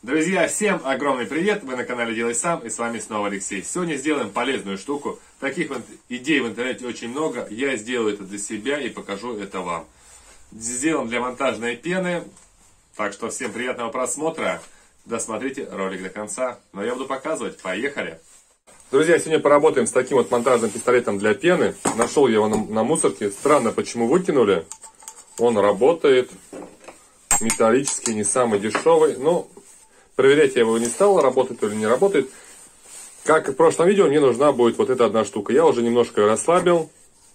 Друзья, всем огромный привет! Вы на канале Делай Сам, и с вами снова Алексей. Сегодня сделаем полезную штуку. Таких вот идей в интернете очень много. Я сделаю это для себя и покажу это вам. Сделаем для монтажной пены. Так что всем приятного просмотра. Досмотрите ролик до конца. Но я буду показывать. Поехали! Друзья, сегодня поработаем с таким вот монтажным пистолетом для пены. Нашел я его на мусорке. Странно, почему выкинули. Он работает. Металлический, не самый дешевый. Но проверять я его не стал, работает или не работает. Как и в прошлом видео, мне нужна будет вот эта одна штука. Я уже немножко ее расслабил.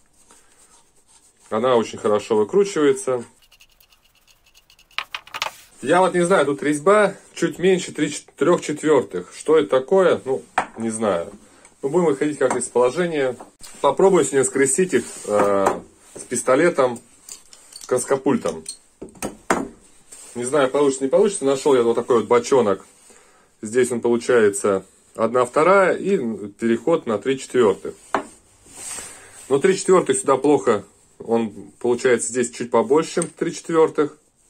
Она очень хорошо выкручивается. Я вот не знаю, тут резьба чуть меньше 3/4. Что это такое? Ну, не знаю. Мы будем выходить как из положения. Попробую сегодня скрестить их с пистолетом, краскопультом. Не знаю, получится, не получится. Нашел я вот такой вот бочонок. Здесь он получается 1/2 и переход на 3/4. Но 3/4 сюда плохо. Он получается здесь чуть побольше, чем 3/4.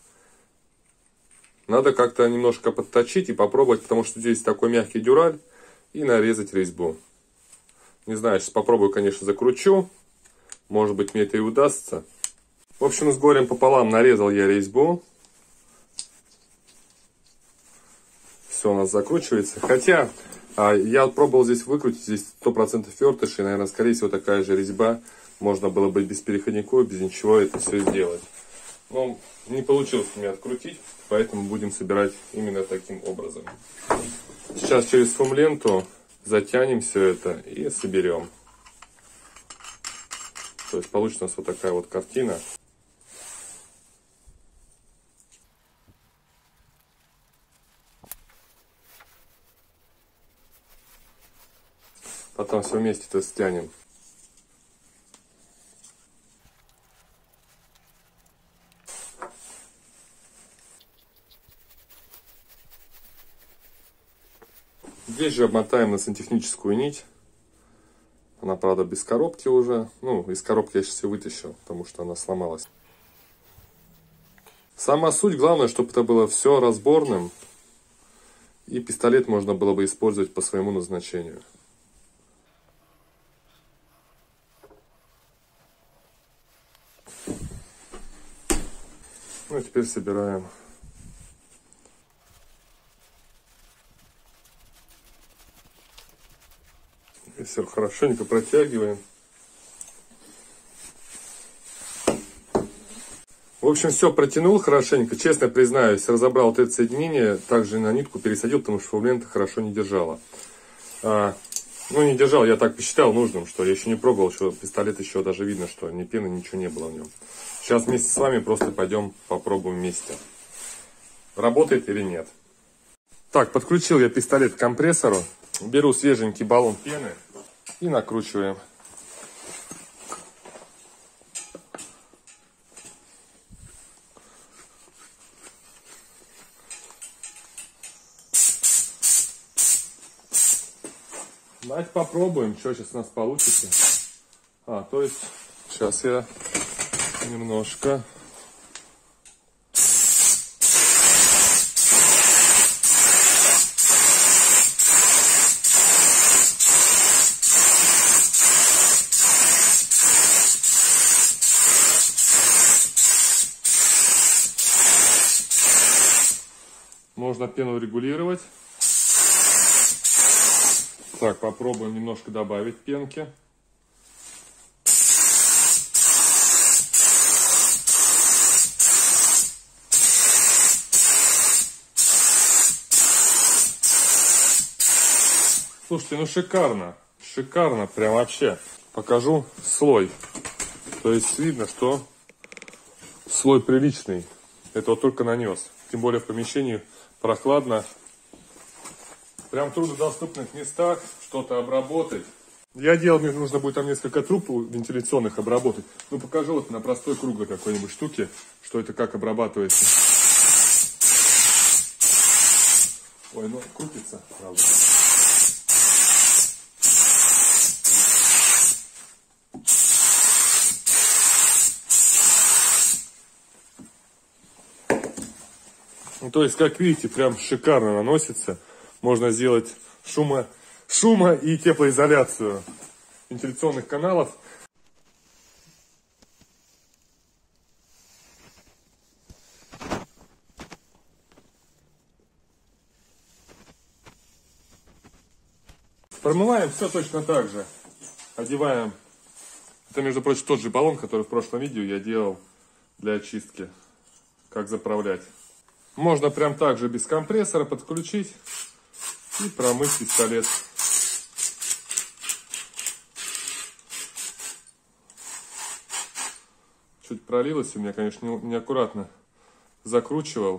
Надо как-то немножко подточить и попробовать, потому что здесь такой мягкий дюраль. И нарезать резьбу. Не знаю, сейчас попробую, конечно, закручу. Может быть, мне это и удастся. В общем, с горем пополам нарезал я резьбу. Все у нас закручивается. Хотя я пробовал здесь выкрутить, здесь 100% вертыш, и, наверное, скорее всего, такая же резьба. Можно было бы без переходников, без ничего это все сделать. Но не получилось у меня открутить, поэтому будем собирать именно таким образом. Сейчас через фум-ленту затянем все это и соберем. То есть получится у нас вот такая вот картина. Потом все вместе это стянем. Здесь же обмотаем на сантехническую нить. Она, правда, без коробки уже. Ну, из коробки я сейчас ее вытащил, потому что она сломалась. Сама суть, главное, чтобы это было все разборным. И пистолет можно было бы использовать по своему назначению. Ну, а теперь собираем. И все хорошенько протягиваем. В общем, все протянул хорошенько. Честно признаюсь, разобрал вот это соединение. Также на нитку пересадил, потому что фум-лента хорошо не держала. Ну, не держал, я так посчитал нужным, что я еще не пробовал, что пистолет еще даже видно, что ни пены, ничего не было в нем. Сейчас вместе с вами просто пойдем попробуем вместе. Работает или нет. Так, подключил я пистолет к компрессору. Беру свеженький баллон пены и накручиваем. Давайте попробуем, что сейчас у нас получится. То есть сейчас я немножко... Можно пену регулировать. Так, попробуем немножко добавить пенки. Слушайте, ну шикарно. Шикарно, прям вообще. Покажу слой. То есть видно, что слой приличный. Это вот только нанес. Тем более в помещении прохладно. Прям в труднодоступных местах что-то обработать. Я делал, мне нужно будет там несколько труб вентиляционных обработать. Ну, покажу вот на простой круглой какой-нибудь штуке, что это как обрабатывается. Ой, ну крутится, правда. То есть, как видите, прям шикарно наносится. Можно сделать шума и теплоизоляцию вентиляционных каналов. Промываем все точно так же. Одеваем. Это, между прочим, тот же баллон, который в прошлом видео я делал для очистки. Как заправлять. Можно прям так же без компрессора подключить и промыть пистолет. Чуть пролилось у меня, конечно, неаккуратно закручивал.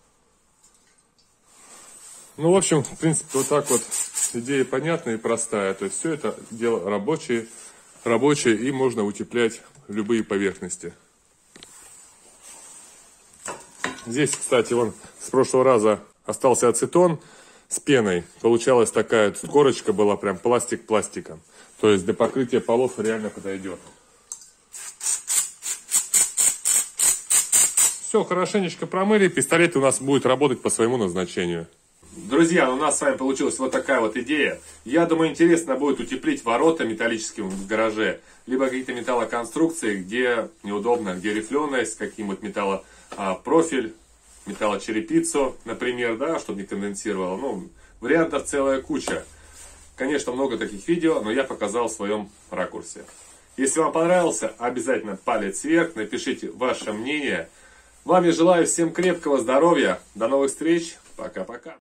Ну, в общем, в принципе, вот так вот идея понятная и простая. То есть все это дело рабочее и можно утеплять любые поверхности. Здесь, кстати, вон с прошлого раза остался ацетон с пеной. Получалась такая корочка, была прям пластик пластиком. То есть для покрытия полов реально подойдет. Все, хорошенечко промыли. Пистолет у нас будет работать по своему назначению. Друзья, у нас с вами получилась вот такая вот идея. Я думаю, интересно будет утеплить ворота металлическим в гараже. Либо какие-то металлоконструкции, где неудобно, где рифленость, каким-нибудь металлопрофиль, металлочерепицу, например, да, чтобы не конденсировало. Ну, вариантов целая куча. Конечно, много таких видео, но я показал в своем ракурсе. Если вам понравился, обязательно палец вверх, напишите ваше мнение. Вам я желаю всем крепкого здоровья. До новых встреч. Пока-пока.